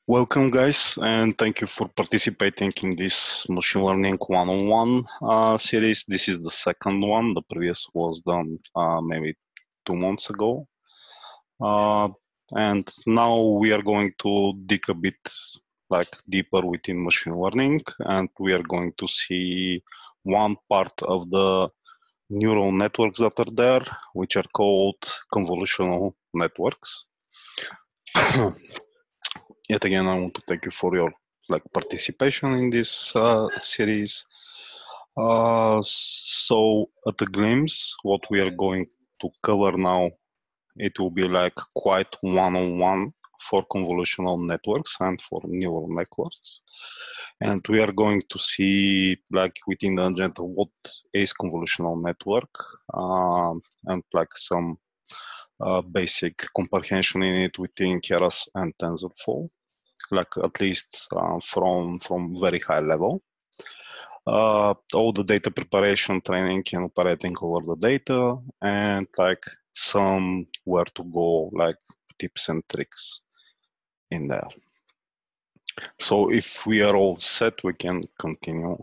Welcome, guys, and thank you for participating in this machine learning one-on-one series. This is the second one. The previous was done maybe 2 months ago. And now we are going to dig a bit deeper within machine learning, and we are going to see one part of the neural networks that are there, which are called convolutional networks. Yet again, I want to thank you for your participation in this series. So at a glimpse, what we are going to cover now, it will be quite one-on-one for convolutional networks and for neural networks. And we are going to see within the agenda what is convolutional network and some basic comprehension in it within Keras and TensorFlow, at least from very high level. All the data preparation, training, and operating over the data, and some where to go, tips and tricks in there. So if we are all set, we can continue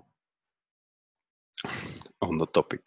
on the topic.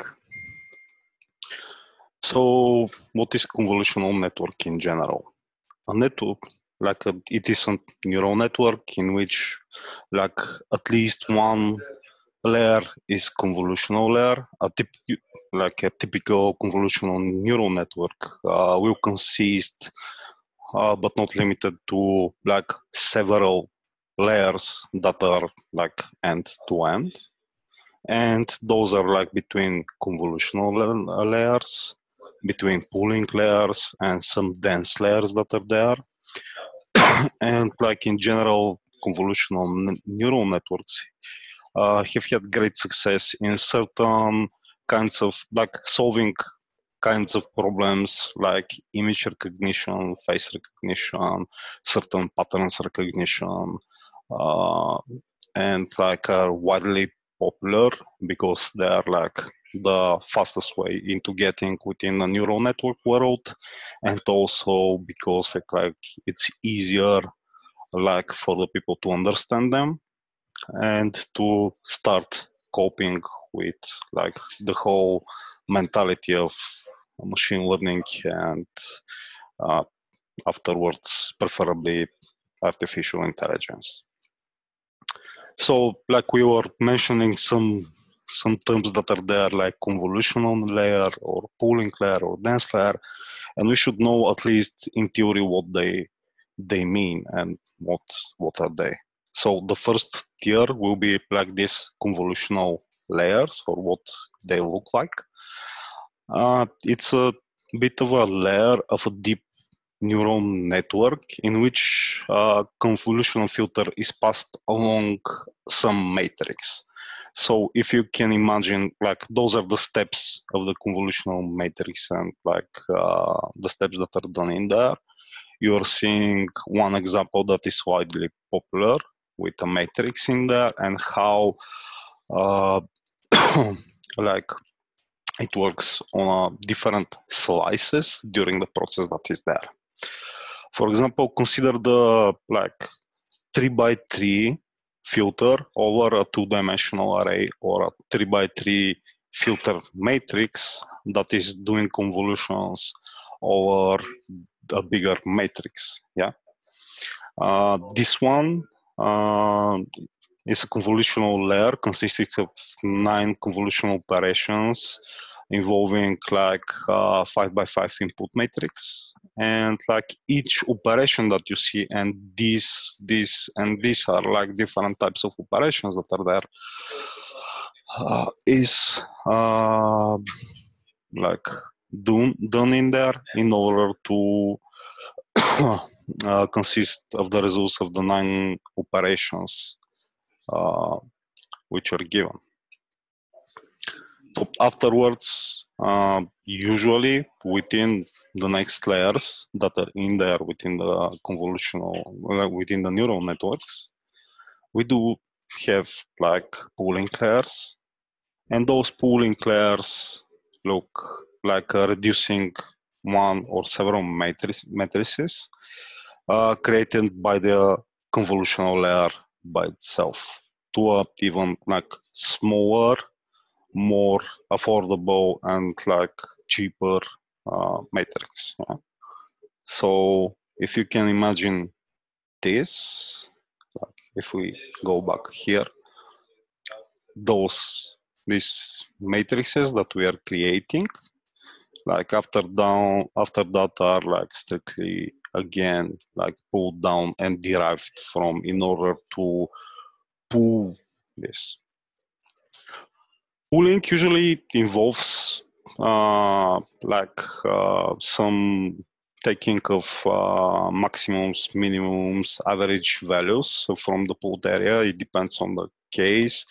So what is convolutional network in general? A network, it is a neural network in which at least one layer is convolutional layer. A typical convolutional neural network will consist, but not limited to, several layers that are end to end, and those are between convolutional layers, between pooling layers, and some dense layers that are there. And in general, convolutional neural networks have had great success in certain kinds of solving kinds of problems like image recognition, face recognition, certain patterns recognition, and are widely popular because they are the fastest way into getting within the neural network world, and also because it's easier for the people to understand them and to start coping with the whole mentality of machine learning and afterwards preferably artificial intelligence. So we were mentioning some terms that are there like convolutional layer or pooling layer or dense layer, and we should know at least in theory what they mean and what are they. So the first tier will be these convolutional layers, or what they look like. It's a bit of a layer of a deep neural network in which convolutional filter is passed along some matrix. So if you can imagine, those are the steps of the convolutional matrix, and the steps that are done in there. You are seeing one example that is widely popular with a matrix in there, and how it works on different slices during the process that is there. For example, consider the 3x3 filter over a two-dimensional array, or a 3x3 filter matrix that is doing convolutions over a bigger matrix. Yeah, this one is a convolutional layer consisting of 9 convolutional operations involving 5x5 input matrix, and each operation that you see, and these are different types of operations that are there, is done in there in order to consist of the results of the 9 operations which are given. So afterwards, usually within the next layers that are in there within the convolutional, within the neural networks, we do have pooling layers, and those pooling layers look like reducing one or several matrices created by the convolutional layer by itself to a even like smaller, more affordable and like cheaper matrix. Yeah? So if you can imagine this, like if we go back here, these matrices that we are creating, like after that are like strictly again like pulled down and derived from in order to pull this. Pooling usually involves some taking of maximums, minimums, average values from the pooled area. It depends on the case.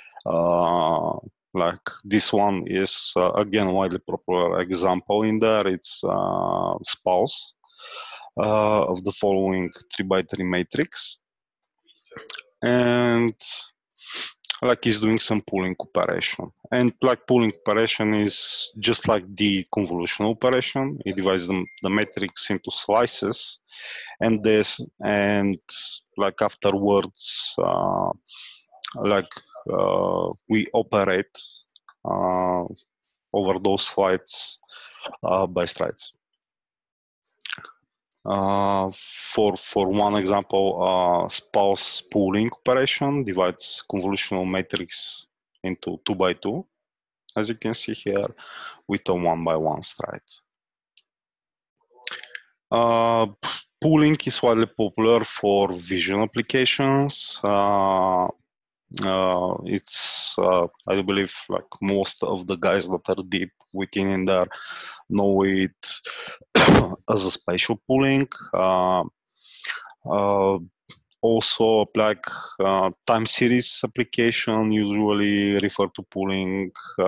Like this one is again widely popular example in there. It's spouse of the following 3x3 matrix, and like is doing some pooling operation. And like pooling operation is just like the convolutional operation. It divides the matrix into slices, and like afterwards, we operate over those slides by strides. For one example, spouse pooling operation divides convolutional matrix into 2x2, as you can see here, with a 1x1 stride. Pooling is widely popular for vision applications. It's I believe like most of the guys that are deep within in there know it as a spatial pooling. Also, like time series application usually refer to pooling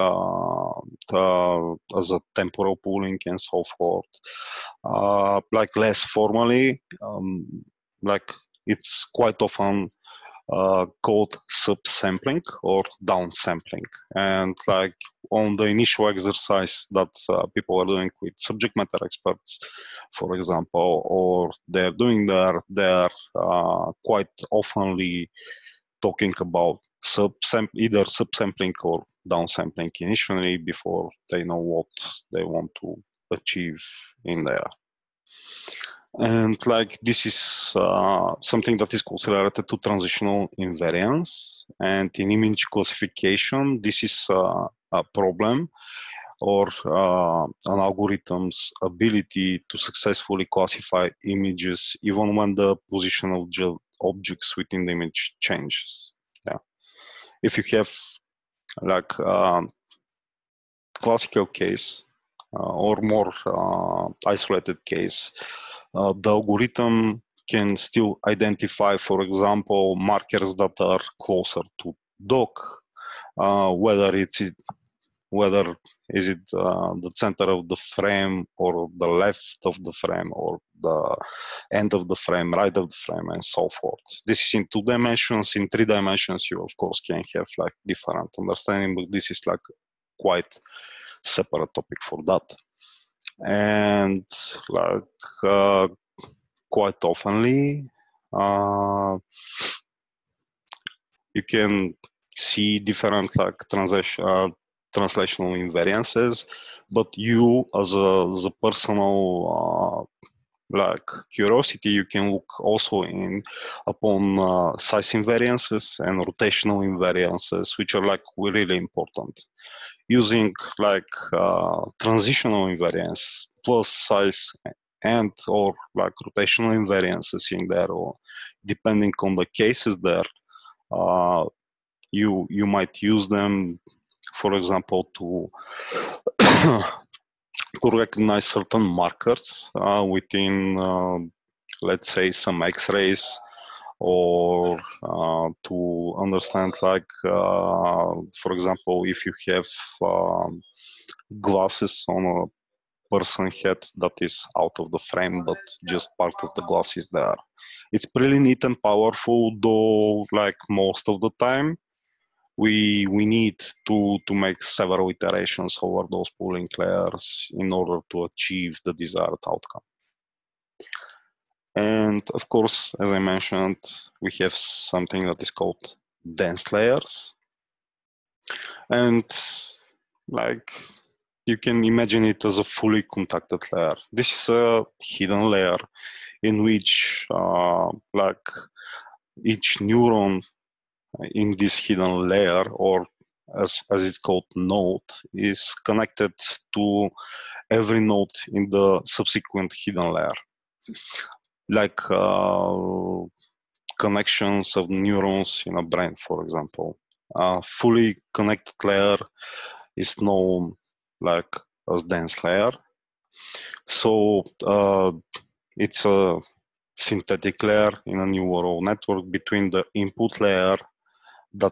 as a temporal pooling and so forth. Like less formally, like it's quite often called subsampling or downsampling. And like on the initial exercise that people are doing with subject matter experts, for example, or they're doing there, they're quite oftenly talking about either subsampling or downsampling initially before they know what they want to achieve in there. And like this is something that is closely related to transitional invariance. And in image classification, this is a problem or an algorithm's ability to successfully classify images even when the position of the objects within the image changes. Yeah. If you have like classical case or more isolated case, the algorithm can still identify, for example, markers that are closer to dock, whether is it the center of the frame or the left of the frame or the end of the frame, right of the frame, and so forth. This is in 2 dimensions. In 3 dimensions, you of course can have like different understanding, but this is like quite separate topic for that. And like quite oftenly, you can see different like translational invariances, but you as a personal like curiosity, you can look also upon size invariances and rotational invariances, which are like really important. Using like transitional invariance plus size and or like rotational invariances in there, or depending on the cases there, you might use them, for example, to to recognize certain markers within, let's say, some X-rays, or to understand, like, for example, if you have glasses on a person head that is out of the frame, but just part of the glass is there. It's pretty neat and powerful, though, like most of the time, we need to make several iterations over those pooling layers in order to achieve the desired outcome. And of course, as I mentioned, we have something that is called dense layers. And like you can imagine it as a fully contacted layer. This is a hidden layer in which like each neuron in this hidden layer, or as it's called, node, is connected to every node in the subsequent hidden layer. Like connections of neurons in a brain, for example. A fully connected layer is known like as dense layer. So it's a synthetic layer in a neural network between the input layer that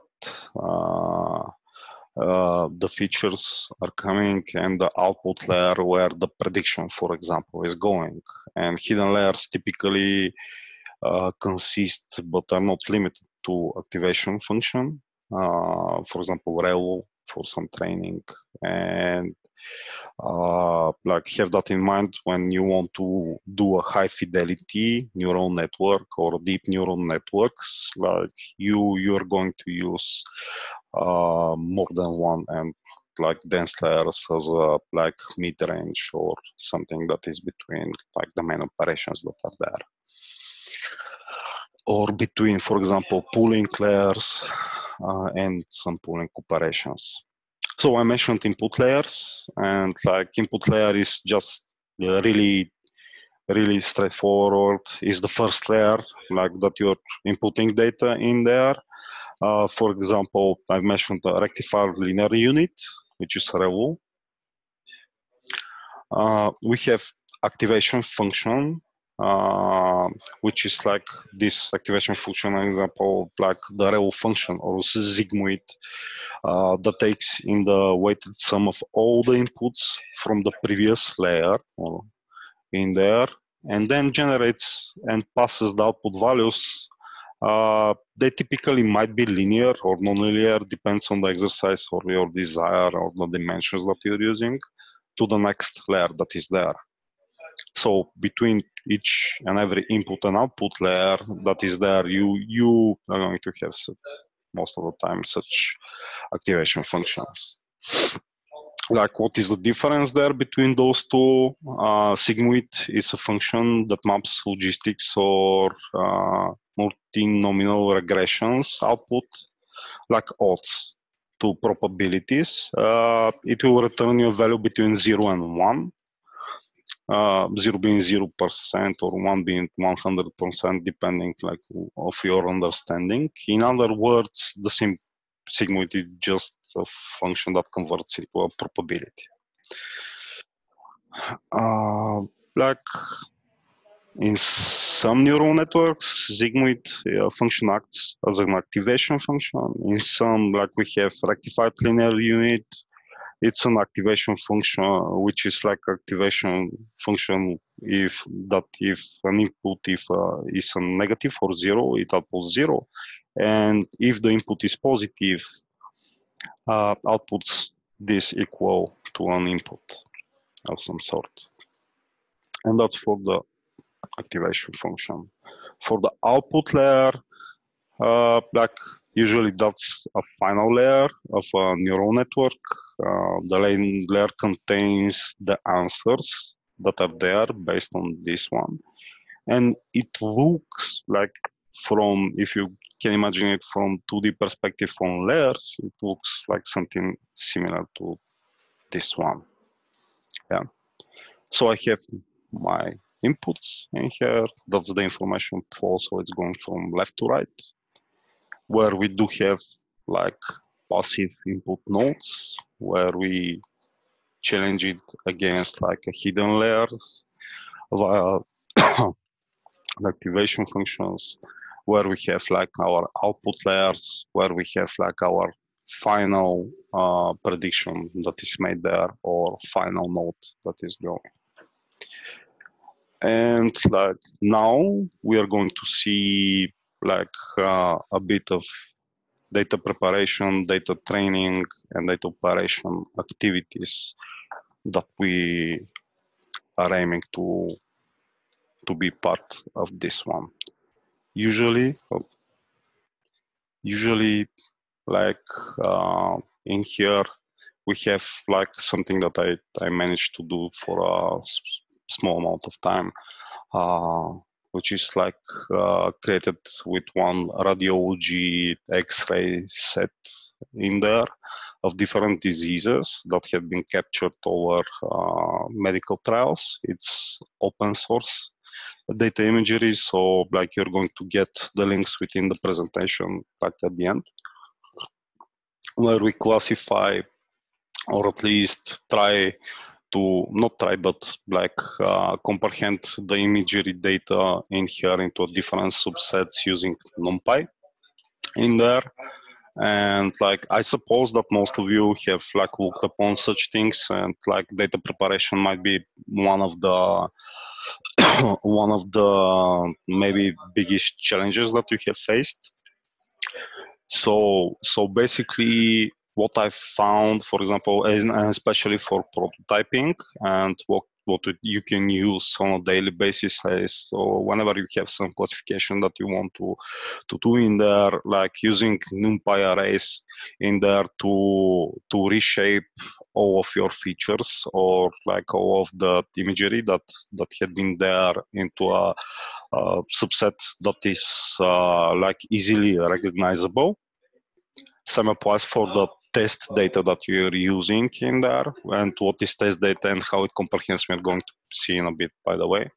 the features are coming and the output layer where the prediction, for example, is going. And hidden layers typically consist but are not limited to activation function. For example, rel for some training, and like have that in mind when you want to do a high fidelity neural network or deep neural networks. Like you're going to use more than one, and like dense layers as a like mid-range or something that is between like the main operations that are there, or between, for example, pooling layers and some pooling operations. So I mentioned input layers, and like input layer is just really straightforward. Is the first layer, like that you're inputting data in there. For example, I've mentioned the rectifier linear unit, which is ReLU. We have activation function, which is like this activation function, an example, like the ReLU function or sigmoid, that takes in the weighted sum of all the inputs from the previous layer or in there, and then generates and passes the output values. They typically might be linear or non-linear, depends on the exercise or your desire or the dimensions that you're using, to the next layer that is there. So between each and every input and output layer that is there, you are going to have most of the time such activation functions. Like, what is the difference there between those two? Sigmoid is a function that maps logistics or multinomial regressions output, like odds, to probabilities. It will return you a value between 0 and 1. 0 being 0% or 1 being 100%, depending like of your understanding. In other words, the sigmoid is just a function that converts into a probability. Like in some neural networks, sigmoid function acts as an activation function. In some, like we have rectified linear unit, it's an activation function, which is like activation function if an input is a negative or 0, it outputs 0, and if the input is positive, outputs this equal to an input of some sort. And that's for the activation function. For the output layer, like usually that's a final layer of a neural network. The layer contains the answers that are there based on this one. And it looks like, from, if you can imagine it from 2D perspective from layers, it looks like something similar to this one. Yeah. So I have my inputs in here. That's the information flow. So it's going from left to right, where we do have like passive input nodes, where we challenge it against like a hidden layers via activation functions, where we have like our output layers, where we have like our final prediction that is made there, or final node that is going. And like now we are going to see like a bit of data preparation, data training, and data operation activities that we are aiming to to be part of this one. Usually like in here we have like something that I managed to do for a small amount of time, which is like created with one radiology X-ray set in there of different diseases that have been captured over medical trials. It's open source data imagery, so like you're going to get the links within the presentation like at the end, where we classify, or at least try to, not try, but like comprehend the imagery data in here into different subsets using NumPy in there. And like I suppose that most of you have like looked upon such things, and like data preparation might be one of the one of the maybe biggest challenges that you have faced. So basically what I found, for example, and especially for prototyping, and what you can use on a daily basis is, so whenever you have some classification that you want to do in there, like using NumPy arrays in there to reshape all of your features, or like all of the imagery that had been there into a subset that is like easily recognizable. Same applies for the test data that you're using in there, and what is test data and how it comprehends, we're going to see in a bit, by the way.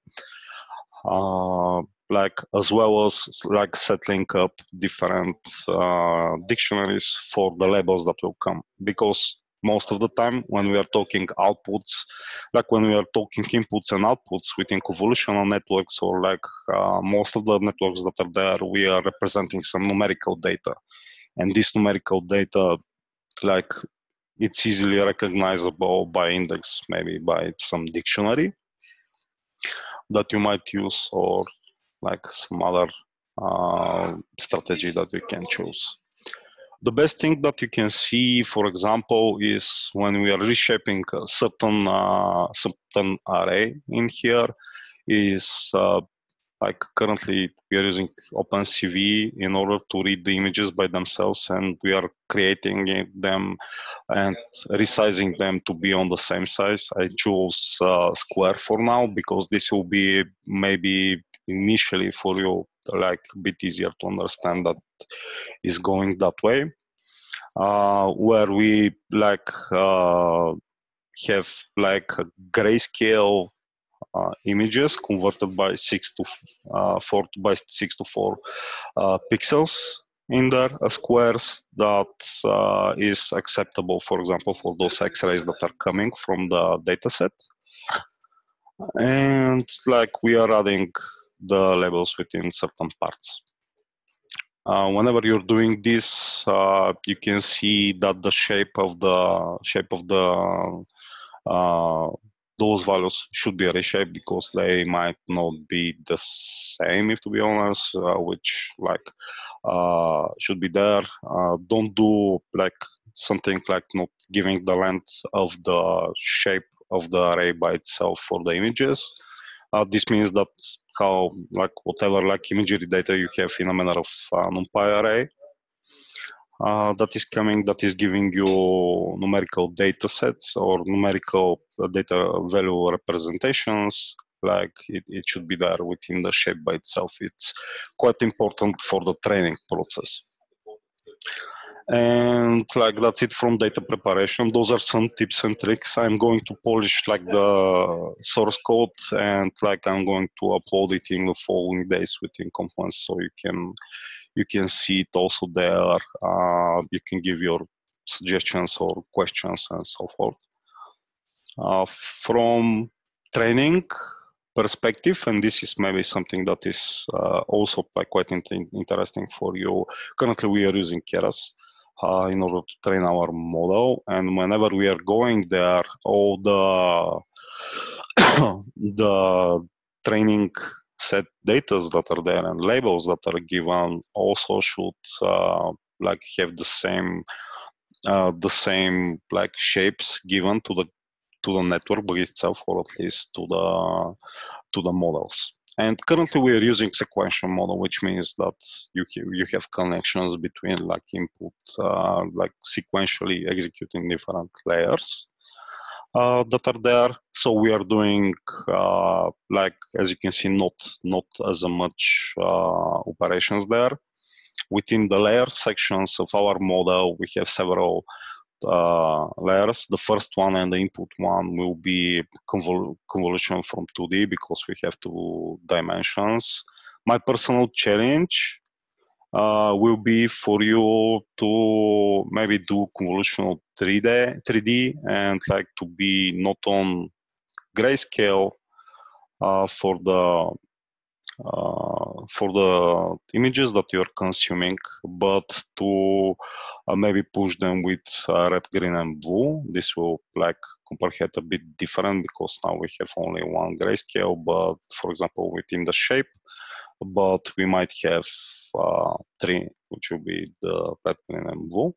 Like as well as like settling up different dictionaries for the labels that will come, because most of the time when we are talking outputs, like when we are talking inputs and outputs within convolutional networks, or like most of the networks that are there, we are representing some numerical data. And this numerical data, like it's easily recognizable by index, maybe by some dictionary that you might use, or like some other strategy that we can choose. The best thing that you can see, for example, is when we are reshaping a certain array in here, is like currently we are using OpenCV in order to read the images by themselves, and we are creating them and resizing them to be on the same size. I chose square for now, because this will be maybe initially for you like a bit easier to understand that is going that way, where we like have like a grayscale images converted by 6 to 4 by 6 to 4 pixels in there, squares that is acceptable, for example, for those X-rays that are coming from the dataset. And like we are adding the labels within certain parts. Whenever you're doing this, you can see that the shape of the those values should be reshaped, because they might not be the same, if to be honest, which like should be there. Don't do like something like not giving the length of the shape of the array by itself for the images. This means that how like whatever like imagery data you have in a manner of NumPy array, that is coming, that is giving you numerical data sets or numerical data value representations, like it should be there within the shape by itself. It's quite important for the training process. And like that's it from data preparation. Those are some tips and tricks. I'm going to polish like the source code, and like I'm going to upload it in the following days within Confluence, so you can see it also there. You can give your suggestions or questions and so forth. From training perspective, and this is maybe something that is also like quite interesting for you. Currently, we are using Keras in order to train our model, and whenever we are going there, all the the training set data that are there and labels that are given also should like have the same like shapes given to the network by itself, or at least to the models. And currently we are using sequential model, which means that you have connections between like input, like sequentially executing different layers that are there. So we are doing like, as you can see, not as much operations there. Within the layer sections of our model, we have several layers. The first one and the input one will be convolution from 2D because we have two dimensions. My personal challenge will be for you to maybe do convolutional 3D and like to be not on grayscale for the images that you're consuming, but to maybe push them with red, green, and blue. This will like comprehend a bit different because now we have only one grayscale, but for example, within the shape, but we might have three, which will be the red, green, and blue.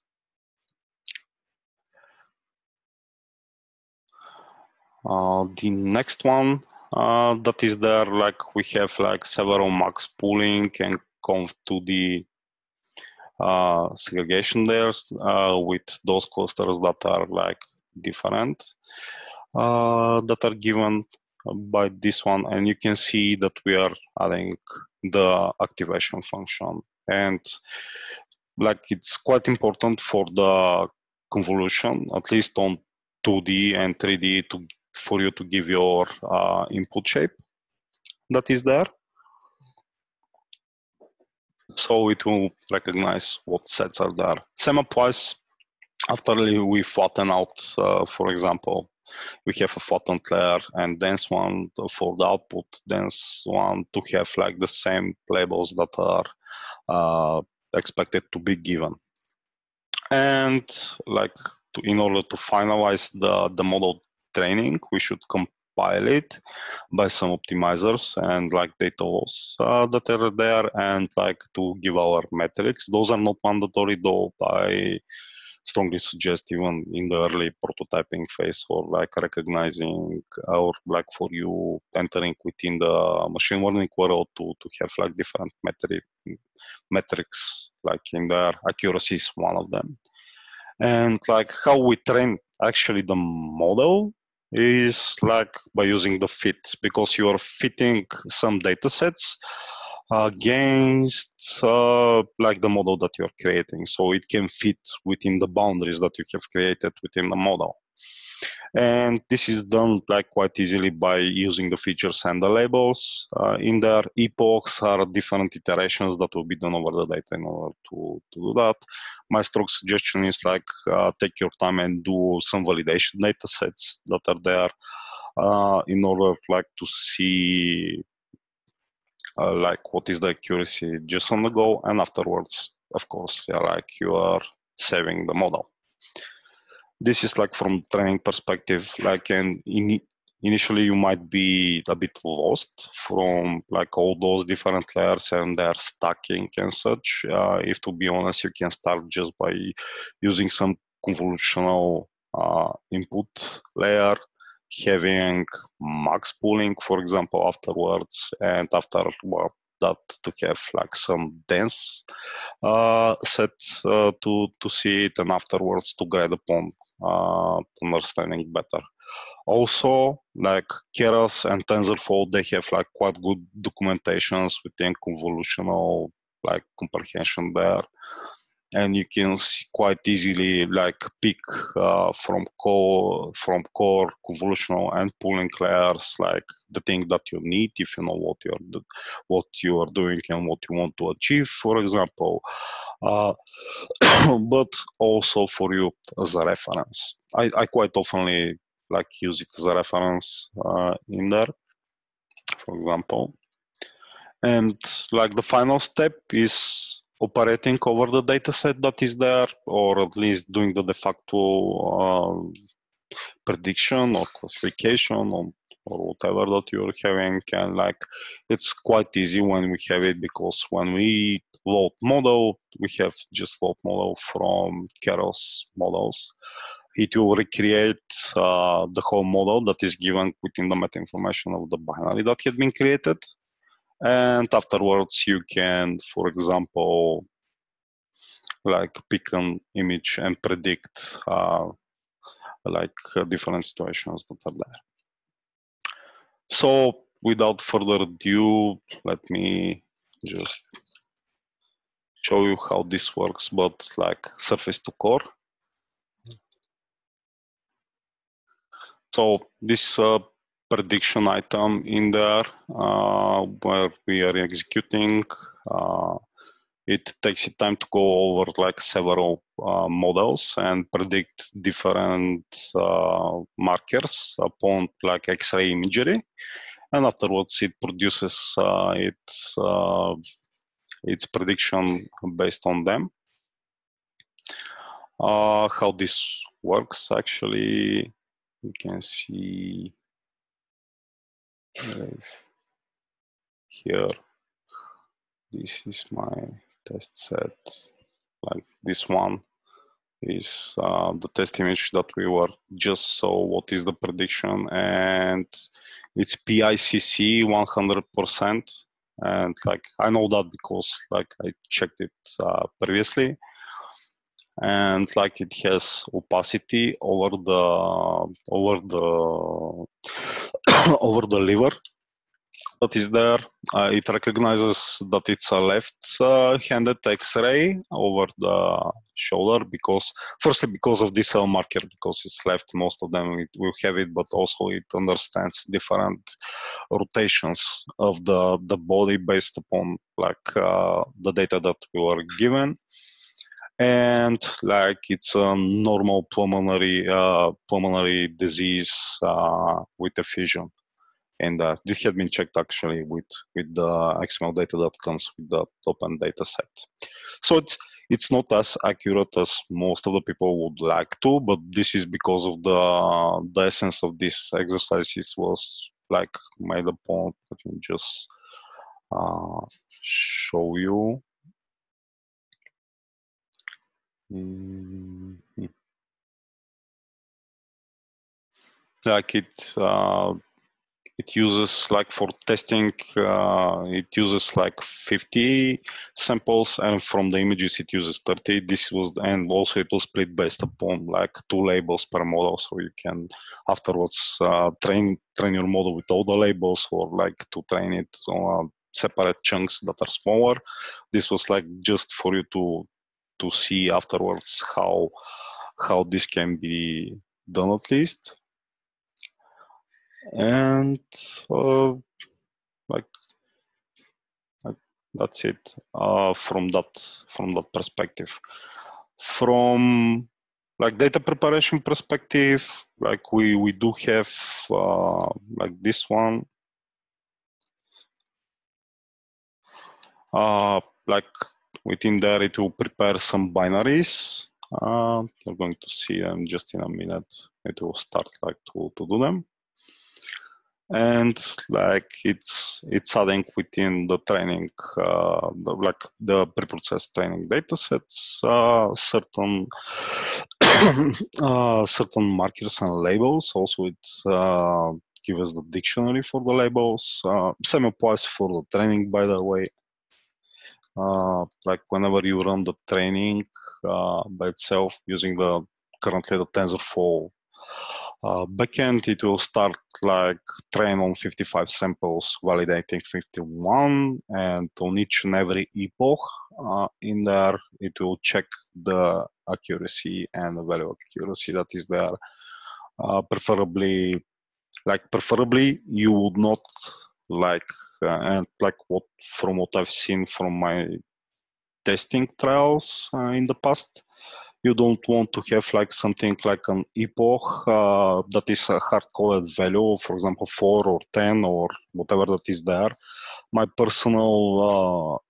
The next one that is there, like we have like several max pooling and conv 2D segregation there with those clusters that are like different that are given by this one, and you can see that we are adding the activation function, and like it's quite important for the convolution, at least on 2D and 3D, for you to give your input shape that is there. So it will recognize what sets are there. Same applies after we flatten out, for example, we have a flattened layer and dense one for the output, dense one to have like the same labels that are expected to be given. And like in order to finalize the model training, we should compile it by some optimizers and like data loss that are there, and like to give our metrics. Those are not mandatory though. I strongly suggest even in the early prototyping phase for like recognizing or like for you entering within the machine learning world to have like different metrics like in there. Accuracy is one of them. And like how we train actually the model is like by using the fit, because you are fitting some data sets against like the model that you're creating, so it can fit within the boundaries that you have created within the model. And this is done like quite easily by using the features and the labels. In their epochs are different iterations that will be done over the data in order to do that. My strong suggestion is like take your time and do some validation data sets that are there in order like to see like what is the accuracy just on the go, and afterwards, of course, yeah, like you are saving the model. This is like from training perspective, like, and initially you might be a bit lost from like all those different layers and their stacking and such. If to be honest, you can start just by using some convolutional input layer, having max pooling, for example, afterwards, and after that to have like some dense set to see it, and afterwards to grade upon understanding better. Also, like Keras and TensorFlow, they have like quite good documentations within convolutional like comprehension there, and you can see quite easily like pick from core convolutional and pooling layers like the thing that you need if you know what you are doing and what you want to achieve, for example, but also for you as a reference. I quite often like use it as a reference in there, for example. And like the final step is operating over the data set that is there, or at least doing the de facto prediction or classification or whatever that you're having. And like it's quite easy when we have it, because when we load model, we have just load model from Keras models. it will recreate the whole model that is given within the meta information of the binary that had been created. And afterwards, you can, for example, like pick an image and predict different situations that are there. So without further ado, let me just show you how this works, but like surface to core. So this prediction item in there where we are executing, it takes it time to go over like several models and predict different markers upon like X-ray imagery, and afterwards it produces its prediction based on them. How this works actually, you can see here. This is my test set. Like this one is the test image that we were just saw. What is the prediction? And it's PICC 100%. And like I know that because like I checked it previously. And like it has opacity over the over the liver that is there. It recognizes that it's a left-handed X-ray over the shoulder because, firstly, because of this L marker, because it's left, most of them it will have it, but also it understands different rotations of the body based upon like the data that we were given. And like it's a normal pulmonary disease with a fusion. And this had been checked actually with the XML data that comes with the open data set. So it's not as accurate as most of the people would like to, but this is because of the essence of this exercise was like made upon. Let me just show you. Like it uses like for testing, it uses like 50 samples, and from the images it uses 30. This was, and also it was split based upon like 2 labels per model, so you can afterwards train your model with all the labels, or like to train it on separate chunks that are smaller. This was like just for you to see afterwards how this can be done at least. And like that's it from that perspective. From like data preparation perspective, like we do have like this one, like within there it will prepare some binaries. You're going to see them just in a minute. It will start like to do them. And like it's adding within the training, like the pre-processed training data sets, certain certain markers and labels. Also, it gives us the dictionary for the labels. Same applies for the training, by the way. Like whenever you run the training by itself using currently the TensorFlow backend, it will start like train on 55 samples, validating 51, and on each and every epoch in there, it will check the accuracy and the value of accuracy that is there. Preferably you would not like, and like from what I've seen from my testing trials in the past, you don't want to have like something like an epoch that is a hard-coded value, for example, 4 or 10 or whatever that is there. My personal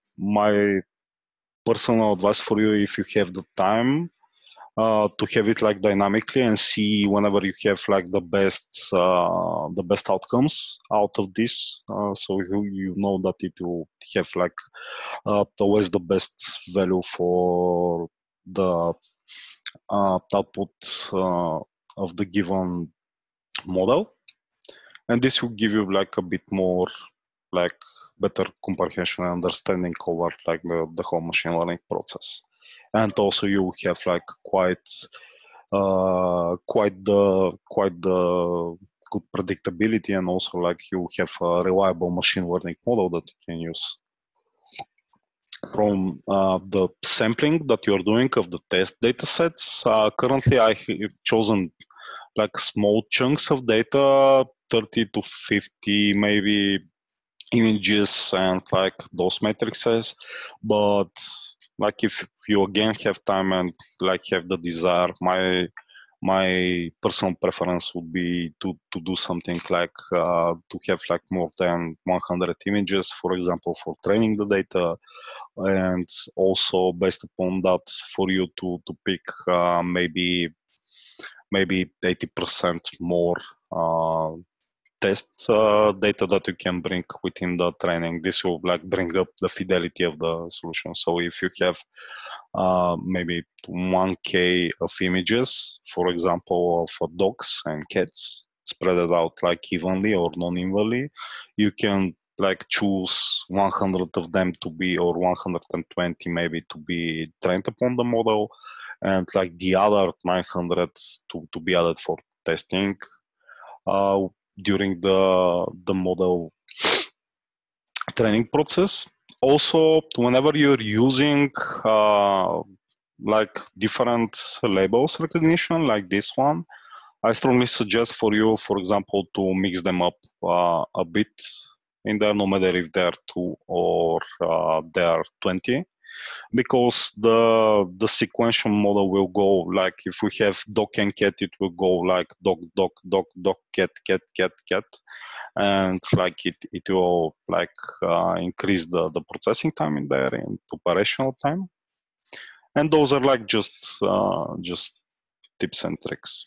advice for you, if you have the time, to have it like dynamically and see whenever you have like the best outcomes out of this, so you know that it will have like always the best value for the output of the given model, and this will give you like a bit more like better comprehension and understanding over like the whole machine learning process. And also you have like quite the good predictability, and also like you have a reliable machine learning model that you can use. From the sampling that you're doing of the test data sets, currently I have chosen like small chunks of data, 30 to 50 maybe images and like those matrices. But like if you again have time and like have the desire, my personal preference would be to do something like to have like more than 100 images, for example, for training the data, and also based upon that for you to pick maybe 80% more test data that you can bring within the training. This will like bring up the fidelity of the solution. So if you have maybe 1K of images, for example, of dogs and cats spread out like evenly or non-evenly, you can like choose 100 of them to be, or 120 maybe, to be trained upon the model, and like the other 900 to be added for testing during the model training process. Also, whenever you're using like different labels recognition like this one, I strongly suggest for you, for example, to mix them up a bit in there, no matter if they're 2 or they're 20, because the sequential model will go like, if we have dog and cat, it will go like dog, dog, dog, dog, cat, cat, cat, cat, and like it will like increase the processing time in there and operational time. And those are like just tips and tricks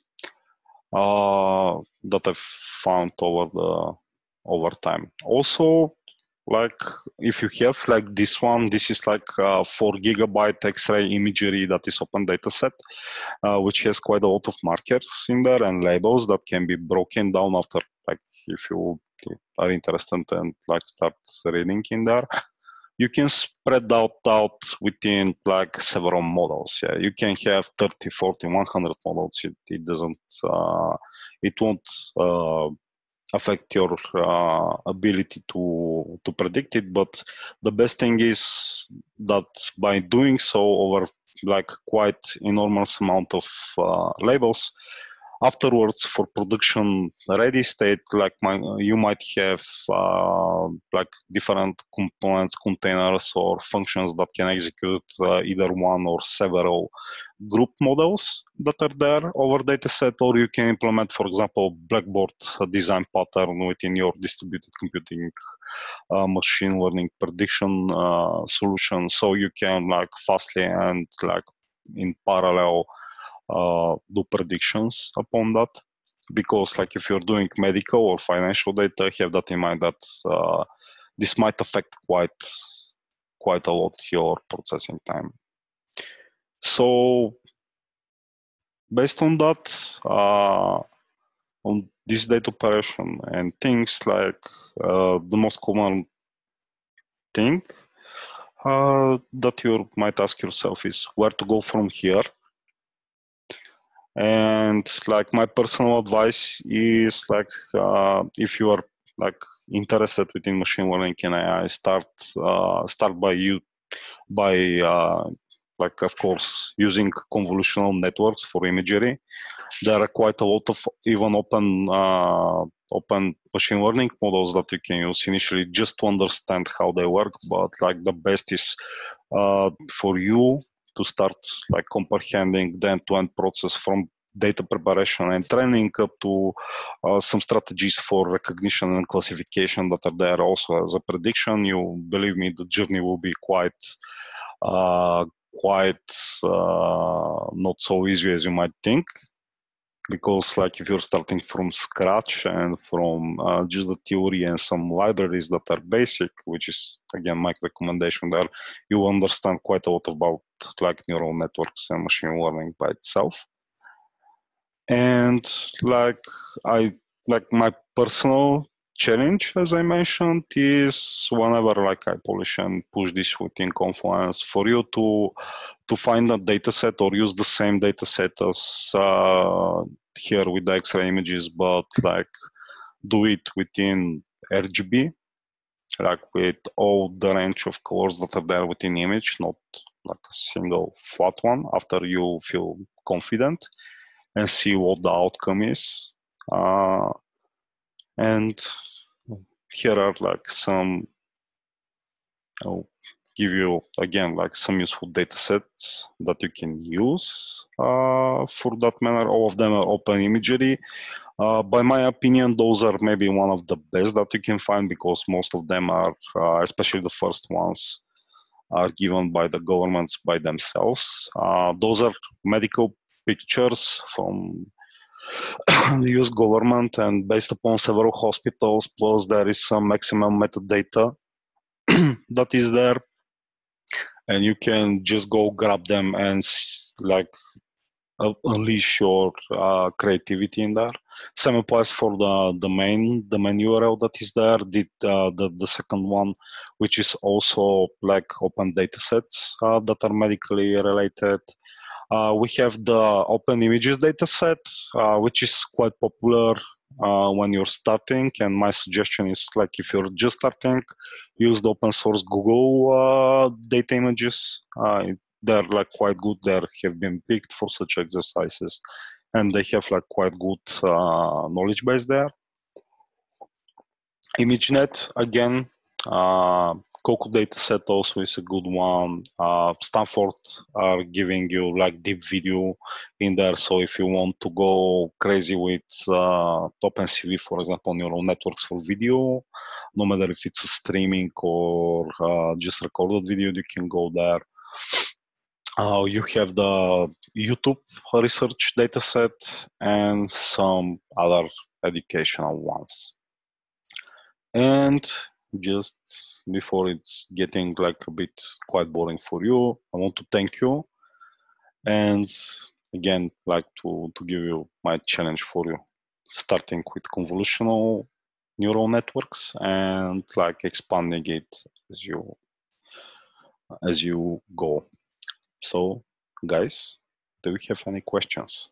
that I've found over time. Also, like if you have like this one, this is like 4 GB X-ray imagery that is open dataset, which has quite a lot of markers in there and labels that can be broken down after, like if you are interested and like start reading in there. You can spread out within like several models. Yeah, you can have 30, 40, 100 models. It doesn't, it won't affect your ability to predict it. But the best thing is that by doing so over like quite enormous amount of labels, afterwards for production ready state, like you might have like different components, containers, or functions that can execute either one or several group models that are there over dataset, or you can implement, for example, blackboard design pattern within your distributed computing machine learning prediction solution, so you can like fastly and like in parallel do predictions upon that. Because like if you're doing medical or financial data, have that in mind that this might affect quite a lot your processing time. So based on that, on this data operation and things like the most common thing that you might ask yourself is where to go from here. And like my personal advice is like if you are like interested within machine learning and AI, start by like of course using convolutional networks for imagery. There are quite a lot of even open machine learning models that you can use initially just to understand how they work. But like the best is for you to start like comprehending the end-to-end process from data preparation and training up to some strategies for recognition and classification that are there also as a prediction. You believe me, the journey will be quite not so easy as you might think, because like if you're starting from scratch and from just the theory and some libraries that are basic, which is again my recommendation there, you understand quite a lot about like neural networks and machine learning by itself. And like my personal challenge, as I mentioned, is whenever like I polish and push this within Confluence, for you to find a data set or use the same data set as here with the X-ray images, but like do it within RGB, like with all the range of colors that are there within the image, not like a single flat one, after you feel confident, and see what the outcome is. And here are like some, I'll give you again like some useful data sets that you can use for that manner. All of them are open imagery. By my opinion, those are maybe one of the best that you can find, because most of them are, especially the first ones, are given by the governments by themselves. Those are medical pictures from the US government and based upon several hospitals, plus there is some maximum metadata that is there, and you can just go grab them and like unleash your creativity in there. Same applies for the main URL that is there. The second one, which is also like open data sets that are medically related. We have the open images dataset, which is quite popular when you're starting. And my suggestion is, like, if you're just starting, use the open source Google data images. They're like quite good. They have been picked for such exercises, and they have like quite good knowledge base there. ImageNet, again, Coco dataset also is a good one. Stanford are giving you like deep video in there, so if you want to go crazy with OpenCV, for example, neural networks for video, no matter if it's streaming or just recorded video, you can go there. You have the YouTube research dataset and some other educational ones. And just before it's getting like a bit quite boring for you, I want to thank you, and again like to give you my challenge for you, starting with convolutional neural networks and like expanding it as you go. So guys, do we have any questions?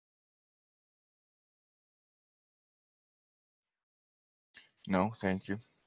No, thank you.